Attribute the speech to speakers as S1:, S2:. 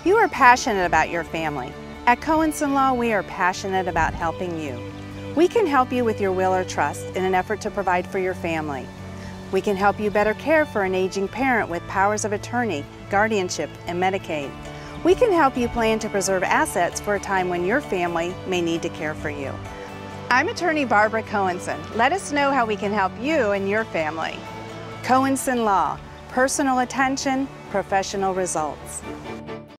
S1: You are passionate about your family. At Cohenson Law, we are passionate about helping you. We can help you with your will or trust in an effort to provide for your family. We can help you better care for an aging parent with powers of attorney, guardianship, and Medicaid. We can help you plan to preserve assets for a time when your family may need to care for you. I'm attorney Barbara Cohenson. Let us know how we can help you and your family. Cohenson Law, personal attention, professional results.